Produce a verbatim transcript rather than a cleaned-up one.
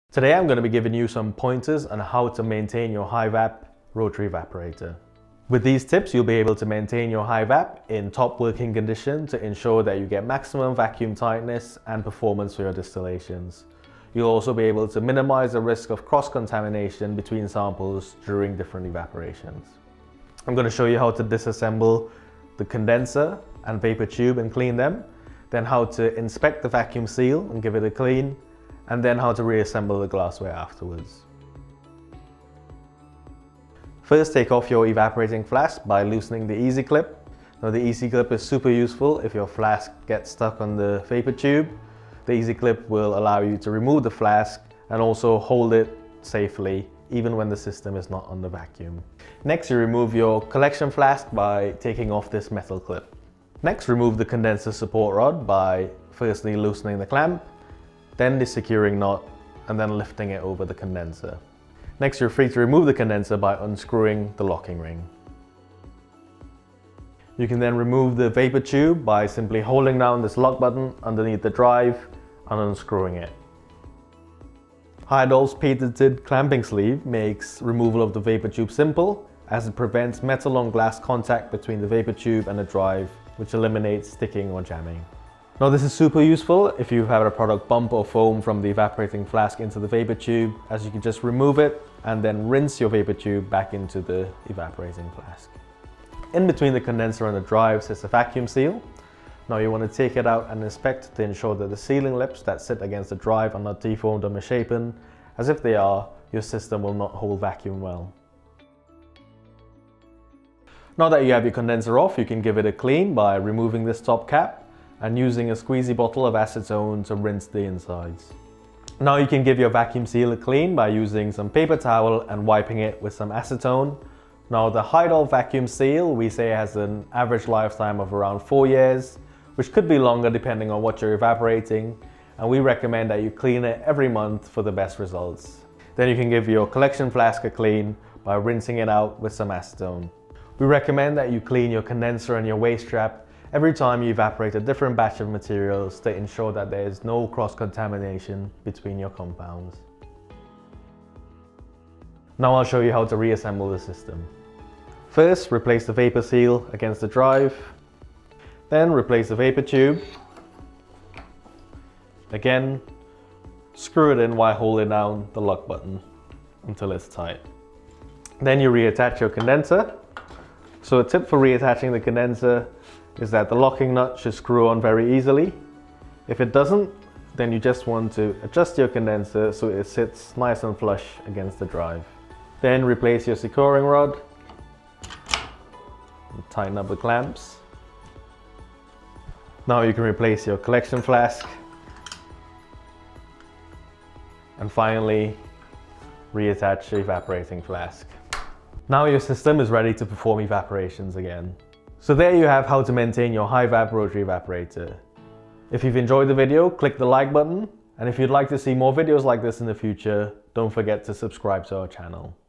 Today I'm going to be giving you some pointers on how to maintain your Hei-V A P rotary evaporator. With these tips, you'll be able to maintain your Hei-V A P in top working condition to ensure that you get maximum vacuum tightness and performance for your distillations. You'll also be able to minimize the risk of cross-contamination between samples during different evaporations. I'm going to show you how to disassemble the condenser and vapor tube and clean them, then how to inspect the vacuum seal and give it a clean, and then how to reassemble the glassware afterwards. First, take off your evaporating flask by loosening the easy clip. Now, the easy clip is super useful if your flask gets stuck on the vapor tube. The easy clip will allow you to remove the flask and also hold it safely even when the system is not on the vacuum. Next, you remove your collection flask by taking off this metal clip. Next, remove the condenser support rod by firstly loosening the clamp, then the securing knot, and then lifting it over the condenser. Next, you're free to remove the condenser by unscrewing the locking ring. You can then remove the vapor tube by simply holding down this lock button underneath the drive and unscrewing it. Heidolph's patented clamping sleeve makes removal of the vapor tube simple, as it prevents metal on glass contact between the vapor tube and the drive, which eliminates sticking or jamming. Now, this is super useful if you've had a product bump or foam from the evaporating flask into the vapor tube, as you can just remove it and then rinse your vapor tube back into the evaporating flask. In between the condenser and the drive sits a vacuum seal. Now, you want to take it out and inspect to ensure that the sealing lips that sit against the drive are not deformed or misshapen, as if they are, your system will not hold vacuum well. Now that you have your condenser off, you can give it a clean by removing this top cap and using a squeezy bottle of acetone to rinse the insides. Now you can give your vacuum seal a clean by using some paper towel and wiping it with some acetone. Now, the Heidolph vacuum seal, we say, has an average lifetime of around four years, which could be longer depending on what you're evaporating, and we recommend that you clean it every month for the best results. Then you can give your collection flask a clean by rinsing it out with some acetone. We recommend that you clean your condenser and your waste trap every time you evaporate a different batch of materials to ensure that there is no cross-contamination between your compounds. Now I'll show you how to reassemble the system. First, replace the vapor seal against the drive. Then replace the vapor tube. Again, screw it in while holding down the lock button until it's tight. Then you reattach your condenser. So a tip for reattaching the condenser is that the locking nut should screw on very easily. If it doesn't, then you just want to adjust your condenser so it sits nice and flush against the drive. Then replace your securing rod, and tighten up the clamps. Now you can replace your collection flask, and finally reattach your evaporating flask. Now your system is ready to perform evaporations again. So there you have how to maintain your Hei-V A P rotary evaporator. If you've enjoyed the video, click the like button, and if you'd like to see more videos like this in the future, don't forget to subscribe to our channel.